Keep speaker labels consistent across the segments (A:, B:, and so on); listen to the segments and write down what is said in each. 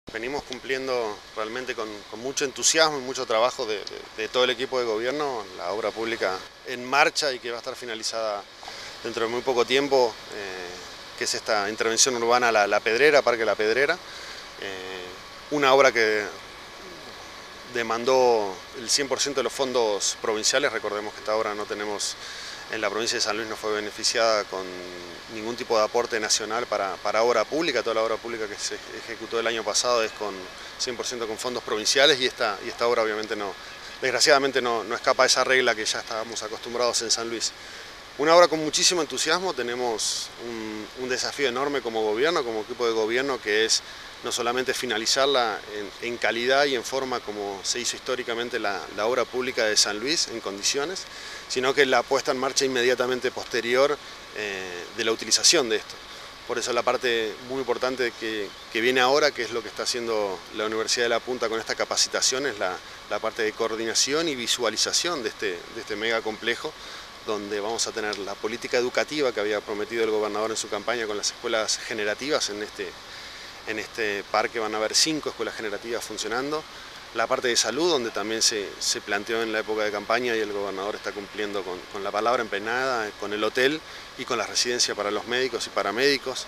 A: Venimos cumpliendo realmente con mucho entusiasmo y mucho trabajo de todo el equipo de gobierno la obra pública en marcha y que va a estar finalizada dentro de muy poco tiempo, que es esta intervención urbana La Pedrera, Parque La Pedrera, una obra que demandó el 100% de los fondos provinciales. Recordemos que esta obra no tenemos, en la provincia de San Luis no fue beneficiada con ningún tipo de aporte nacional para obra pública. Toda la obra pública que se ejecutó el año pasado es con 100% con fondos provinciales y esta obra obviamente no, desgraciadamente no escapa a esa regla que ya estábamos acostumbrados en San Luis. Una obra con muchísimo entusiasmo. Tenemos un desafío enorme como gobierno, como equipo de gobierno, que es no solamente finalizarla en calidad y en forma como se hizo históricamente la obra pública de San Luis, en condiciones, sino que la puesta en marcha inmediatamente posterior de la utilización de esto. Por eso la parte muy importante que viene ahora, que es lo que está haciendo la Universidad de La Punta con esta capacitación, es la parte de coordinación y visualización de este mega complejo, donde vamos a tener la política educativa que había prometido el gobernador en su campaña con las escuelas generativas. En este parque van a haber 5 escuelas generativas funcionando. La parte de salud, donde también se planteó en la época de campaña y el gobernador está cumpliendo con la palabra empeñada, con el hotel y con la residencia para los médicos y paramédicos,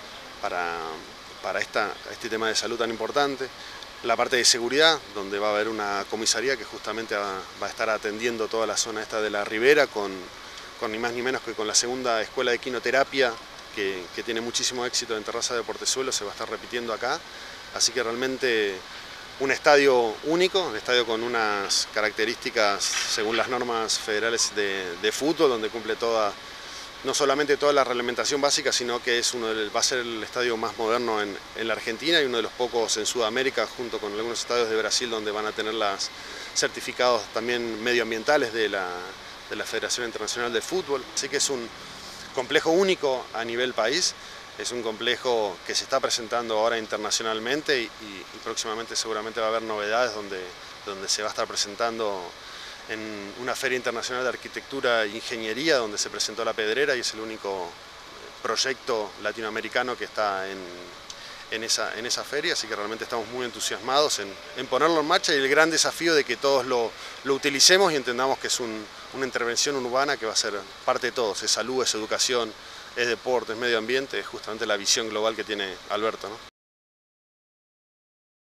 A: para este tema de salud tan importante. La parte de seguridad, donde va a haber una comisaría que justamente va a estar atendiendo toda la zona esta de la Ribera, con ni más ni menos que con la segunda escuela de quinoterapia, que tiene muchísimo éxito en Terraza de Portezuelo, se va a estar repitiendo acá. Así que realmente un estadio único, un estadio con unas características según las normas federales de fútbol, donde cumple no solamente toda la reglamentación básica, sino que va a ser el estadio más moderno en la Argentina y uno de los pocos en Sudamérica, junto con algunos estadios de Brasil, donde van a tener los certificados también medioambientales de la Federación Internacional de Fútbol. Así que es un complejo único a nivel país, es un complejo que se está presentando ahora internacionalmente y próximamente seguramente va a haber novedades donde se va a estar presentando en una feria internacional de arquitectura e ingeniería, donde se presentó La Pedrera y es el único proyecto latinoamericano que está en esa feria, así que realmente estamos muy entusiasmados en ponerlo en marcha, y el gran desafío de que todos lo utilicemos y entendamos que es una intervención urbana que va a ser parte de todos. Es salud, es educación, es deporte, es medio ambiente, es justamente la visión global que tiene Alberto, ¿no?